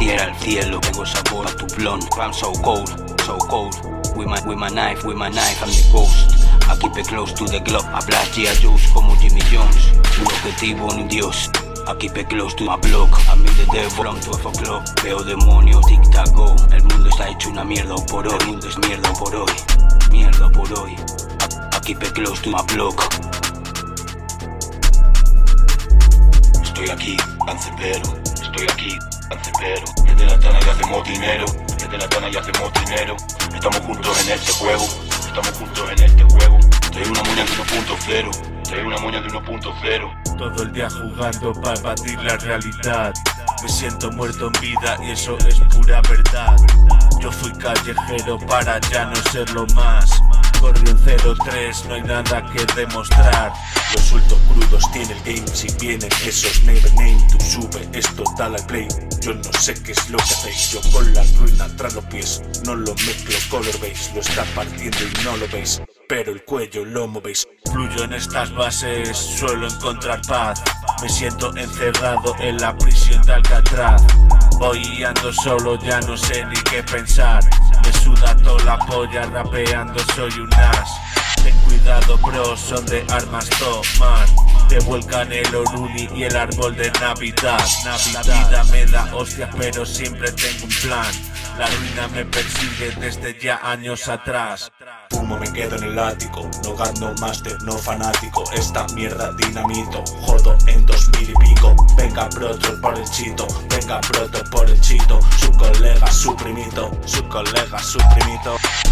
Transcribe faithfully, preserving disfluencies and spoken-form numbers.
quiera el cielo, tengo sabor a tu blond. I'm so cold, so cold. With my, with my knife, with my knife, I'm the ghost. I keep it close to the globe. I blast G I Joes como Jimmy Jones. Un objetivo ni Dios. I keep it close to my block. I'm in the devil from twelve o'clock. Veo demonios, tic tac go. El mundo está hecho una mierda por hoy. El mundo es mierda por hoy. Mierda por hoy. I, I keep it close to my block. Estoy aquí, cancerbero. Estoy aquí, cancerbero. Desde la tana y hacemos dinero. Desde la tana y hacemos dinero. Estamos juntos en este juego. Estamos juntos en este juego. Soy una moña de uno punto cero. Soy una moña de uno punto cero. Todo el día jugando para batir la realidad. Me siento muerto en vida y eso es pura verdad. Yo fui callejero para ya no serlo más. Corrió cero tres, no hay nada que demostrar. Los sueltos crudos tiene el game. Si vienen esos never name, tú sube esto, dale al play. Yo no sé qué es lo que hacéis. Yo con la ruina tras los pies. No lo mezclo color base. Lo está partiendo y no lo veis, pero el cuello lo movéis. Fluyo en estas bases, suelo encontrar paz. Me siento encerrado en la prisión de Alcatraz. Voy y ando solo, ya no sé ni qué pensar. Me suda toda la polla, rapeando soy un as. Ten cuidado bro, son de armas tomar. Te vuelcan el Oruni y el árbol de Navidad. Navidad. La vida me da hostias pero siempre tengo un plan. La ruina me persigue desde ya años atrás. Fumo, me quedo en el ático, no gano máster, no fanático. Esta mierda dinamito, jodo en dos mil y pico. Venga proto por el chito, venga proto por el chito. Su colega, su primito, su colega, su primito.